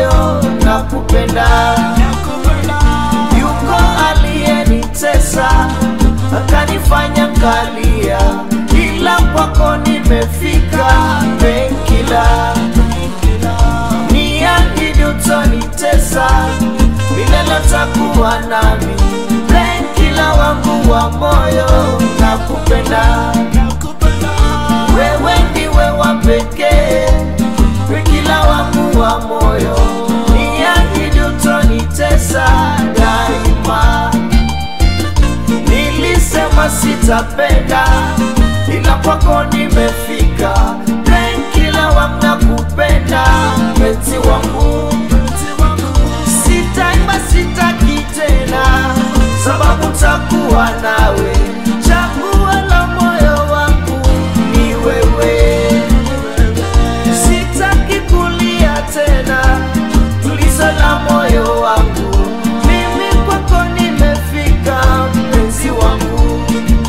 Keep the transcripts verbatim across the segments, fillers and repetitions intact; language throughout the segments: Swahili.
moyo nakupenda. Yuko aliyenitesa akanifanya kalia, ila kwako nimefika. Painkiller, niahidi utonitesa milele, utakuwa nami. Painkiller wangu wa moyo nakupenda. Wewe ndiwe wa pekee, painkiller wangu wa moyo. Niahidi utonitesa daima. Nilisema sitapenda, ila kwako nimefika. Painkiller wangu nakupenda, mpenzi wangu. Sitaimba sitaki tena, sababu takuwa nawe. Chaguo la moyo wangu ni wewe. Sitaki kulia tena, tulizo la moyo wangu. Mimi kwako nimefika, mpenzi wangu.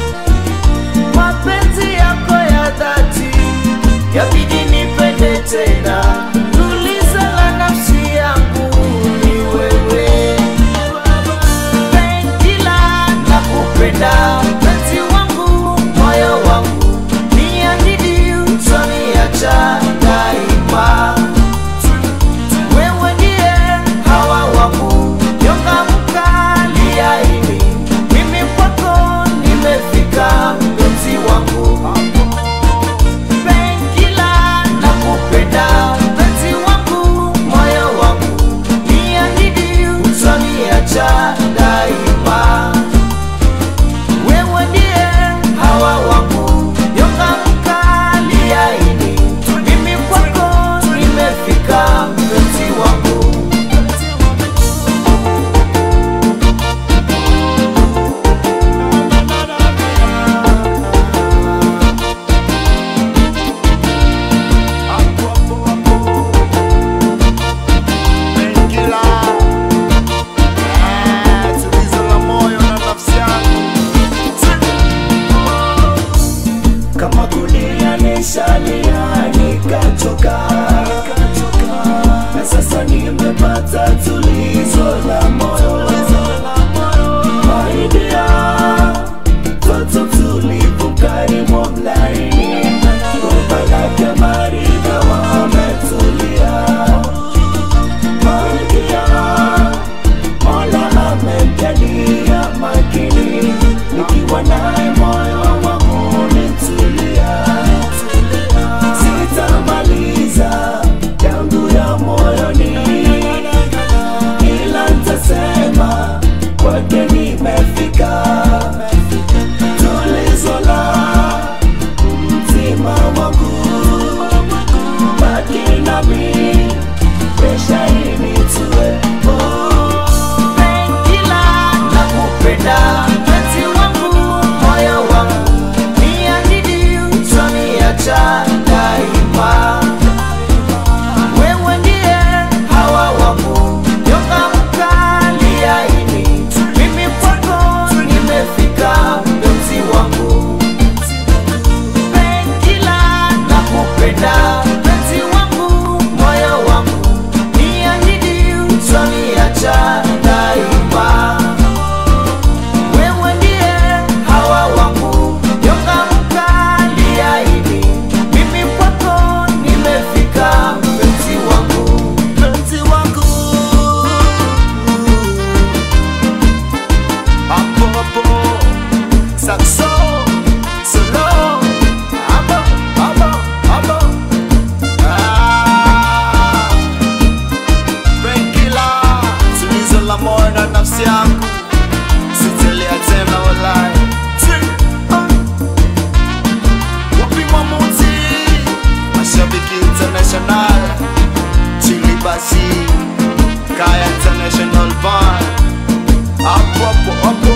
Mapenzi yako ya dhati yabidi nipende tena. Tulizo la nafsi yangu ni wewe. Painkiller nakupenda, mpenzi wangu, moyo wangu. Niahidi utoniacha daima. Wewe ndiye hawa wangu, nyonga mkali laini. Mimi kwako nimefika, mpenzi wangu. Painkiller nakupenda, mpenzi wangu, moyo wangu. Niahidi utoniacha daima. Wewe ndiye hawa wangu, nyonga mkali laini. Mimi kwako nimefika, mpenzi wangu. Kama kulia nishalia nikachoka, na sasa nimepata tulizo la moyo. My dear, toto tulivu karibu mlaini, Baraka Marida wametulia. My dear, Mola amemjalia makini, nikiwa naye moyo wangu nitulia. Sitamaliza yangu ya moyoni, ila nitasema kwake nimefika. Tulizo la mtima wangu, baki nami, pesha initue. Painkiller nakupenda, mpenzi wangu, moyo wangu. Niahidi utoniacha daima. Wewe ndiye hawa wangu, nyonga mkali laini. Mimi kwako nimefika, mpenzi wangu. Painkiller nakupenda, mpenzi wangu, moyo wangu. Niahidi utoniacha daima. Wewe ndiye hawa wangu, nyonga mkali laini. Mimi kwako nimefika, mpenzi wangu. Mpenzi wangu. Hapo hapo Saxo solo. Hapo hapo hapo. Ah, Painkiller, tulizo la moyo na nafsi yangu. Sitalia tena walai. Wapi Mwamuzi, Mashabiki International, Chili Basi, Kaya International Band. Hapo hapo hapo.